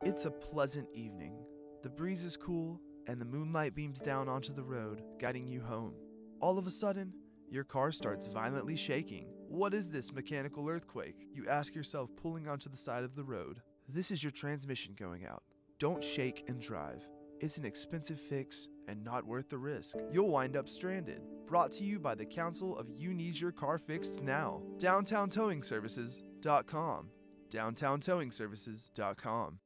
It's a pleasant evening. The breeze is cool, and the moonlight beams down onto the road, guiding you home. All of a sudden, your car starts violently shaking. What is this mechanical earthquake? You ask yourself, pulling onto the side of the road. This is your transmission going out. Don't shake and drive. It's an expensive fix and not worth the risk. You'll wind up stranded. Brought to you by the Council of You Need Your Car Fixed Now. DowntownTowingServices.com. DowntownTowingServices.com.